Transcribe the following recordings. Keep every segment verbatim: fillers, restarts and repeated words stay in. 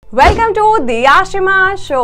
Welcome to the Ashima show.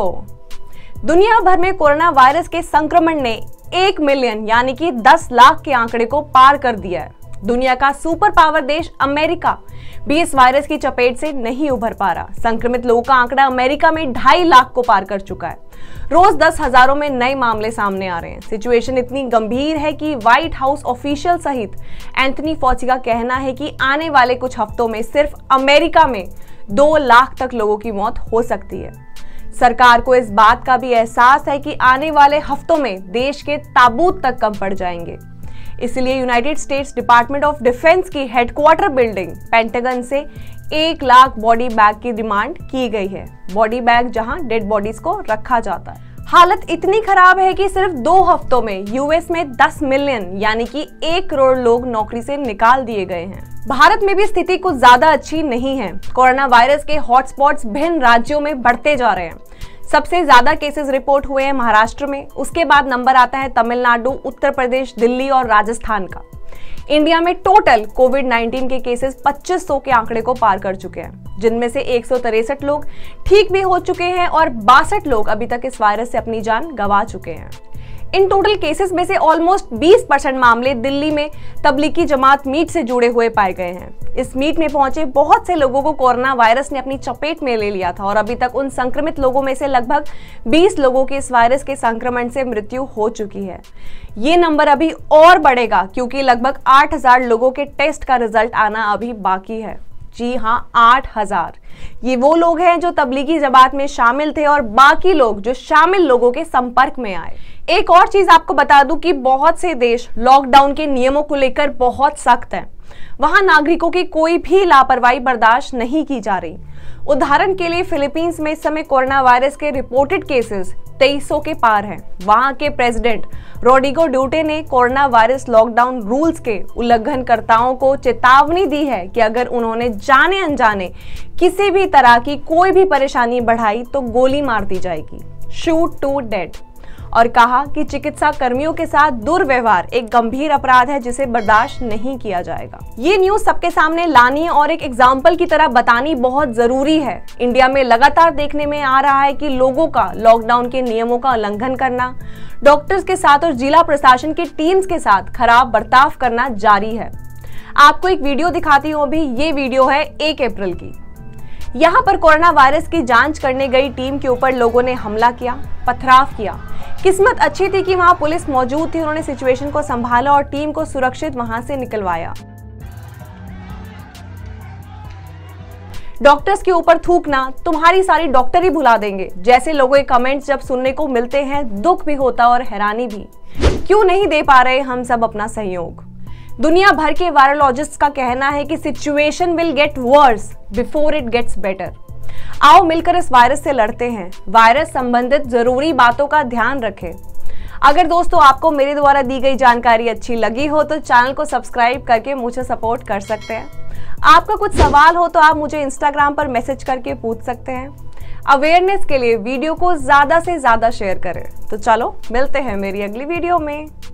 दुनिया भर में कोरोना वायरस के संक्रमण ने एक मिलियन यानी कि दस लाख के आंकड़े को पार कर दिया है। दुनिया का सुपर पावर देश अमेरिका भी इस वायरस की चपेट से नहीं उभर पा रहा। संक्रमित लोगों का आंकड़ा अमेरिका में ढाई लाख को पार कर चुका है। रोज दस हजारों में नए मामले सामने आ रहे हैं। सिचुएशन इतनी गंभीर है कि व्हाइट हाउस ऑफिशियल सहित एंथनी फॉची का कहना है कि आने वाले कुछ हफ्तों में सिर्फ अमेरिका में दो लाख तक लोगों की मौत हो सकती है। सरकार को इस बात का भी एहसास है कि आने वाले हफ्तों में देश के ताबूत तक कम पड़ जाएंगे। इसलिए United States Department of Defense की हेडक्वार्टर बिल्डिंग पेंटागन से एक लाख बॉडी बैग की डिमांड की गई है। बॉडी बैग जहां डेड बॉडीज को रखा जाता है। हालत इतनी खराब है कि सिर्फ दो हफ्तों में यूएस में दस मिलियन यानी कि एक करोड़ लोग नौकरी से निकाल दिए गए हैं। भारत में भी स्थिति कुछ ज्यादा अच्छी नहीं है। कोरोना वायरस के हॉटस्पॉट्स विभिन्न राज्यों में बढ़ते जा रहे हैं। सबसे ज्यादा केसेस रिपोर्ट हुए हैं महाराष्ट्र में, उसके बाद नंबर आता है तमिलनाडु, उत्तर प्रदेश, दिल्ली और राजस्थान का। इंडिया में टोटल कोविड नाइनटीन के केसेस पच्चीस सौ के आंकड़े को पार कर चुके हैं, जिनमें से एक सौ तिरसठ लोग ठीक भी हो चुके हैं और बासठ लोग अभी तक इस वायरस से अपनी जान गंवा चुके हैं। इन टोटल केसेस में से ऑलमोस्ट बीस परसेंट मामले दिल्ली में तबलीगी जमात मीट से जुड़े हुए पाए गए हैं। इस मीट में पहुंचे बहुत से लोगों को कोरोना वायरस ने अपनी चपेट में ले लिया था और अभी तक उन संक्रमित लोगों में से लगभग बीस लोगों की इस वायरस के संक्रमण से मृत्यु हो चुकी है। ये नंबर अभी और बढ़ेगा क्योंकि लगभग आठ हजार लोगों के टेस्ट का रिजल्ट आना अभी बाकी है। जी हाँ, आठ हजार। ये वो लोग हैं जो तबलीगी जमात में शामिल थे और बाकी लोग जो शामिल लोगों के संपर्क में आए। एक और चीज आपको बता दूं कि बहुत से देश लॉकडाउन के नियमों को लेकर बहुत सख्त हैं। वहां नागरिकों की कोई भी लापरवाही बर्दाश्त नहीं की जा रही। उदाहरण के लिए फिलीपींस में इस समय कोरोना वायरस के रिपोर्टेड केसेस तेईस सौ के पार हैं। वहां के प्रेसिडेंट रोड्रिगो ड्यूटे ने कोरोना वायरस लॉकडाउन रूल्स के उल्लंघनकर्ताओं को चेतावनी दी है कि अगर उन्होंने जाने अनजाने किसी भी तरह की कोई भी परेशानी बढ़ाई तो गोली मार दी जाएगी, शूट टू डेड। और कहा कि चिकित्सा कर्मियों के साथ दुर्व्यवहार एक गंभीर अपराध है जिसे बर्दाश्त नहीं किया जाएगा। ये न्यूज सबके सामने लानी और एक एग्जाम्पल की तरह बतानी बहुत जरूरी है। इंडिया में लगातार देखने में आ रहा है कि लोगों का लॉकडाउन के नियमों का उल्लंघन करना, डॉक्टर्स के साथ और जिला प्रशासन की टीम्स के साथ खराब बर्ताव करना जारी है। आपको एक वीडियो दिखाती हूँ अभी। ये वीडियो है एक अप्रैल की। यहाँ पर कोरोना वायरस की जांच करने गई टीम के ऊपर लोगों ने हमला किया, पथराव किया। किस्मत अच्छी थी कि वहां पुलिस मौजूद थी। उन्होंने सिचुएशन को संभाला और टीम को सुरक्षित वहां से निकलवाया। डॉक्टर्स के ऊपर थूकना, तुम्हारी सारी डॉक्टर ही भुला देंगे, जैसे लोगों के कमेंट्स जब सुनने को मिलते हैं दुख भी होता और हैरानी भी। क्यों नहीं दे पा रहे हम सब अपना सहयोग? दुनिया भर के वायरोलॉजिस्ट का कहना है कि situation will get worse before it gets better. आओ मिलकर इस वायरस से लड़ते हैं। वायरस संबंधित जरूरी बातों का ध्यान रखें। अगर दोस्तों आपको मेरे द्वारा दी गई जानकारी अच्छी लगी हो तो चैनल को सब्सक्राइब करके मुझे सपोर्ट कर सकते हैं। आपका कुछ सवाल हो तो आप मुझे इंस्टाग्राम पर मैसेज करके पूछ सकते हैं। अवेयरनेस के लिए वीडियो को ज्यादा से ज्यादा शेयर करें। तो चलो मिलते हैं मेरी अगली वीडियो में।